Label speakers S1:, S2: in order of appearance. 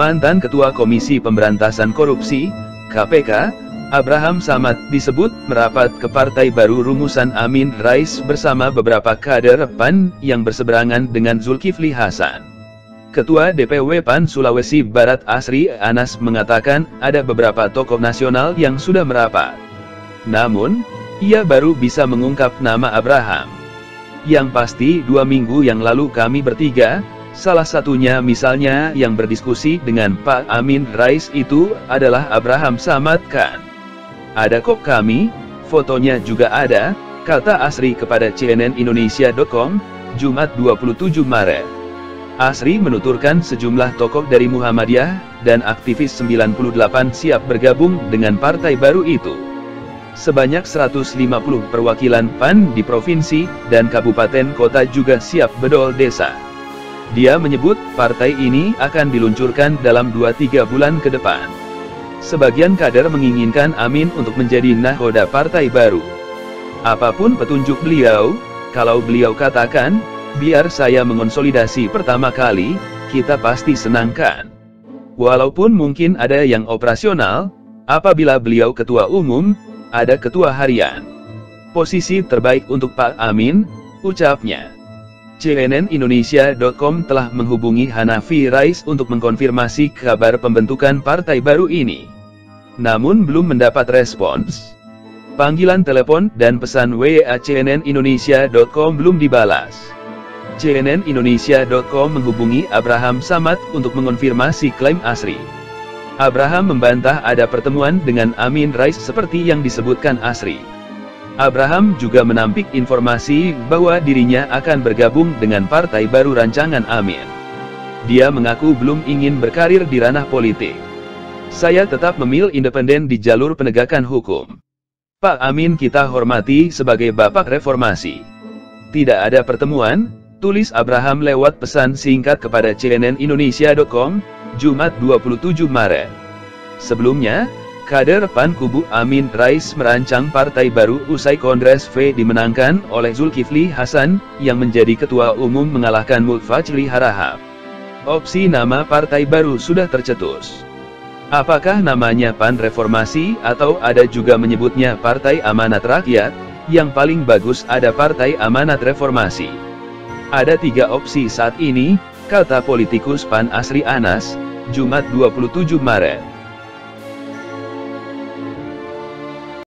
S1: Mantan Ketua Komisi Pemberantasan Korupsi, KPK, Abraham Samad disebut merapat ke Partai Baru Rumusan Amin Rais bersama beberapa kader PAN yang berseberangan dengan Zulkifli Hasan. Ketua DPW PAN Sulawesi Barat Asri Anas mengatakan ada beberapa tokoh nasional yang sudah merapat. Namun, ia baru bisa mengungkap nama Abraham. Yang pasti 2 minggu yang lalu kami bertiga, salah satunya misalnya yang berdiskusi dengan Pak Amin Rais itu adalah Abraham Samad kan. Ada kok kami, fotonya juga ada, kata Asri kepada cnnindonesia.com, Jumat 27 Maret. Asri menuturkan sejumlah tokoh dari Muhammadiyah dan aktivis 98 siap bergabung dengan partai baru itu. Sebanyak 150 perwakilan PAN di provinsi dan kabupaten kota juga siap bedol desa. Dia menyebut partai ini akan diluncurkan dalam 2-3 bulan ke depan. Sebagian kader menginginkan Amin untuk menjadi nahoda partai baru. Apapun petunjuk beliau, kalau beliau katakan, biar saya mengonsolidasi pertama kali, kita pasti senangkan. Walaupun mungkin ada yang operasional, apabila beliau ketua umum, ada ketua harian. Posisi terbaik untuk Pak Amin, ucapnya. cnnindonesia.com telah menghubungi Hanafi Rais untuk mengkonfirmasi kabar pembentukan partai baru ini. Namun belum mendapat respons. Panggilan telepon dan pesan WA cnnindonesia.com belum dibalas. cnnindonesia.com menghubungi Abraham Samad untuk mengonfirmasi klaim Asri. Abraham membantah ada pertemuan dengan Amin Rais seperti yang disebutkan Asri. Abraham juga menampik informasi bahwa dirinya akan bergabung dengan partai baru rancangan Amin. Dia mengaku belum ingin berkarir di ranah politik. Saya tetap memilih independen di jalur penegakan hukum. Pak Amin kita hormati sebagai bapak reformasi. Tidak ada pertemuan, tulis Abraham lewat pesan singkat kepada cnnindonesia.com, Jumat 27 Maret. Sebelumnya, kader PAN kubu Amin Rais merancang partai baru usai Kongres V dimenangkan oleh Zulkifli Hasan, yang menjadi ketua umum mengalahkan Mulfazli Harahap. Opsi nama partai baru sudah tercetus. Apakah namanya PAN Reformasi atau ada juga menyebutnya Partai Amanat Rakyat? Yang paling bagus ada Partai Amanat Reformasi. Ada 3 opsi saat ini, kata politikus PAN Asri Anas, Jumat 27 Maret.